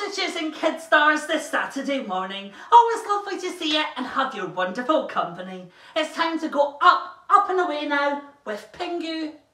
Messages and Kid Stars this Saturday morning. Always lovely to see you and have your wonderful company. It's time to go up, up and away now with Pingu